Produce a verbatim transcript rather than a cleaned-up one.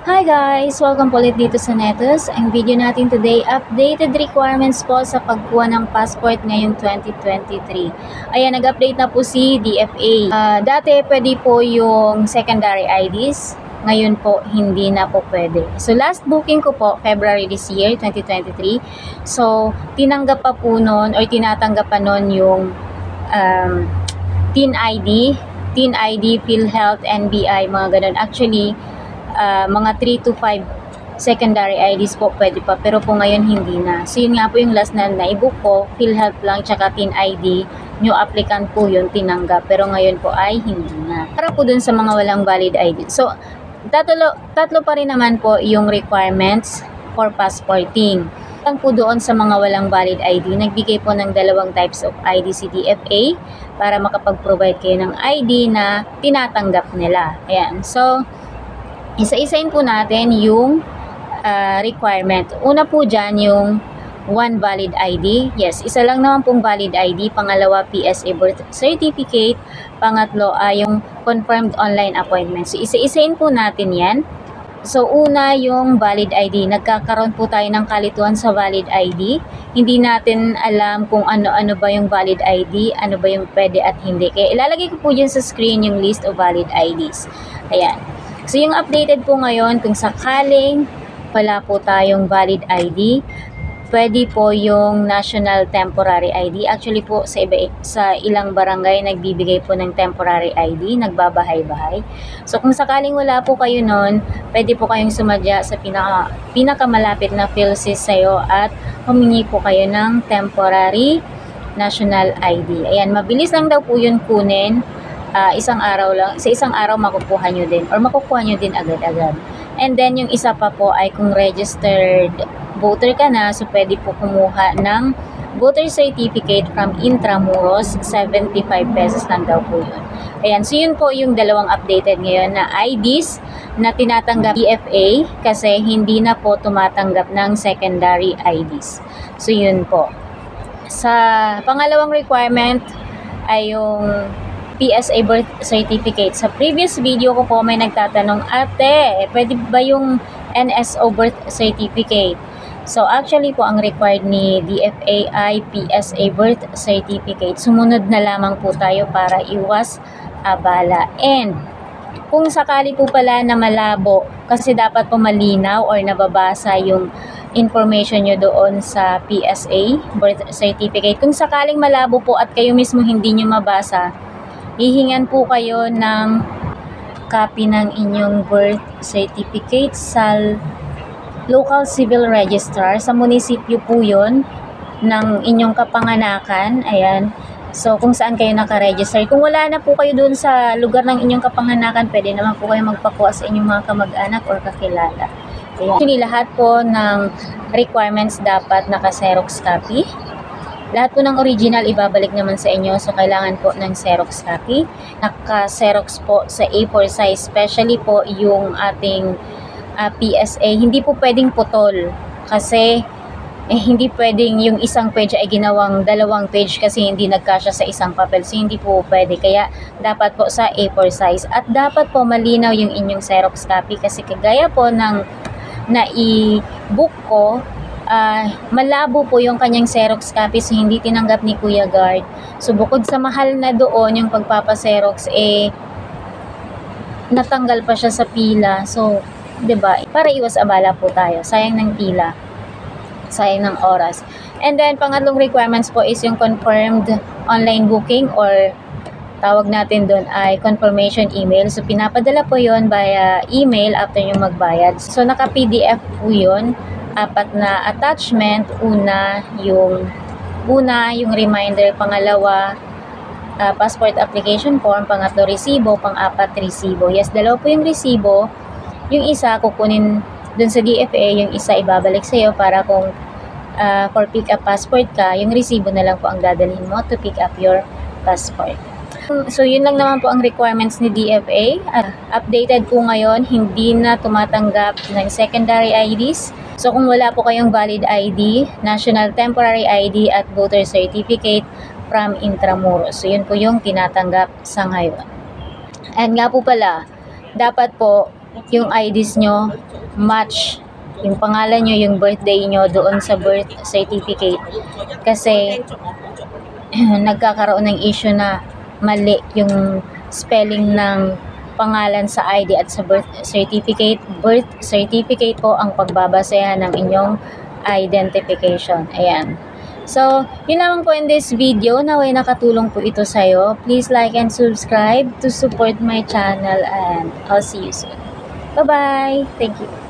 Hi guys! Welcome po ulit dito sa Netos. Ang video natin today, updated requirements po sa pagkuha ng passport ngayong twenty twenty-three. Ayan, nag-update na po si D F A. Uh, dati pwede po yung secondary I Ds. Ngayon po, hindi na po pwede. So, last booking ko po, February this year, twenty twenty-three. So, tinanggap pa po nun, or tinatanggap pa nun yung um, Teen I D, Teen I D, PhilHealth, N B I, mga ganun. Actually, Uh, mga three to five secondary I Ds po pwede pa, pero po ngayon hindi na. So yun nga po yung last na na-book ko, PhilHealth lang tsaka Teen I D, new applicant po yun tinanggap, pero ngayon po ay hindi na. Para po dun sa mga walang valid I D. So tatlo, tatlo pa rin naman po yung requirements for passporting. Lang po doon sa mga walang valid I D, nagbigay po ng dalawang types of I D si D F A para makapag-provide kayo ng I D na tinatanggap nila. Ayan, so isa-isain po natin yung uh, requirement. Una po dyan yung one valid I D. Yes, isa lang naman pong valid I D. Pangalawa, P S A birth certificate. Pangatlo ay uh, yung confirmed online appointment. So isa-isain po natin yan. So una yung valid I D. Nagkakaroon po tayo ng kalituhan sa valid I D. Hindi natin alam kung ano-ano ba yung valid I D, ano ba yung pwede at hindi. Kaya ilalagay ko po dyan sa screen yung list of valid I Ds. Ayan. So, yung updated po ngayon, kung sakaling wala po tayong valid I D, pwede po yung National Temporary I D. Actually po, sa, iba, sa ilang barangay, nagbibigay po ng temporary I D, nagbabahay-bahay. So, kung sakaling wala po kayo nun, pwede po kayong sumadya sa pinaka, pinakamalapit na PhilSys sa'yo at humingi po kayo ng temporary national I D. Ayan, mabilis lang daw po yun kunin. Uh, isang araw lang, sa isang araw makukuha nyo din or makukuha nyo din agad-agad. And then yung isa pa po ay kung registered voter ka na, so pwede po kumuha ng voter certificate from Intramuros, seventy-five pesos lang daw po yun. Ayan, so yun po yung dalawang updated ngayon na I Ds na tinatanggap D F A kasi hindi na po tumatanggap ng secondary I Ds. So yun po. Sa pangalawang requirement ay yung P S A birth certificate. Sa previous video ko po may nagtatanong, ate, pwede ba yung N S O birth certificate? So actually po ang required ni D F A ay P S A birth certificate. Sumunod na lamang po tayo para iwas abala. And kung sakali po pala na malabo, kasi dapat po malinaw or nababasa yung information nyo doon sa P S A birth certificate. Kung sakaling malabo po at kayo mismo hindi nyo mabasa, hihingan po kayo ng copy ng inyong birth certificate sa local civil registrar. Sa munisipyo po yun ng inyong kapanganakan. Ayan. So, kung saan kayo nakaregister. Kung wala na po kayo doon sa lugar ng inyong kapanganakan, pwede naman po kayo magpakuha sa inyong mga kamag-anak or kakilala. Ayan. Actually, lahat po ng requirements dapat naka-xerox copy. Lahat po ng original ibabalik naman sa inyo, so kailangan po ng xerox copy. Naka-xerox po sa A four size, especially po yung ating uh, P S A. Hindi po pwedeng putol kasi eh, hindi pwedeng yung isang page ay ginawang dalawang page kasi hindi nagkasya sa isang papel. So hindi po pwede, kaya dapat po sa A four size. At dapat po malinaw yung inyong xerox copy kasi kagaya po ng na-i-book ko, Uh, malabo po yung kanyang xerox copy, so hindi tinanggap ni Kuya Guard. So bukod sa mahal na doon yung pagpapa-xerox, eh natanggal pa siya sa pila. So, 'di ba? Para iwas abala po tayo. Sayang ng pila. Sayang ng oras. And then pangatlong requirements po is yung confirmed online booking or tawag natin doon ay confirmation email. So pinapadala po 'yon via email after yung magbayad. So naka-P D F po 'yon. Apat na attachment. Una yung una yung reminder, pangalawa uh, passport application form, pangatlo resibo, pang-apat resibo. Yes, dalawa po yung resibo. Yung isa kukunin dun sa D F A, yung isa ibabalik sa iyo para kung uh, for pick up passport ka, yung resibo na lang po ang dadalhin mo to pick up your passport. So yun lang naman po ang requirements ni D F A. Uh, updated po ngayon, hindi na tumatanggap ng secondary I Ds. So kung wala po kayong valid I D, National Temporary I D at voter certificate from Intramuros. So yun po yung tinatanggap sa ngayon. And nga po pala, dapat po yung I Ds nyo match yung pangalan nyo, yung birthday nyo doon sa birth certificate. Kasi nagkakaroon ng issue na mali yung spelling ng pangalan sa I D at sa birth certificate. Birth certificate po ang pagbabasehan ng inyong identification. Ayan. So, yun lamang po in this video. Naway nakatulong po ito sa'yo. Please like and subscribe to support my channel and I'll see you soon. Bye-bye! Thank you.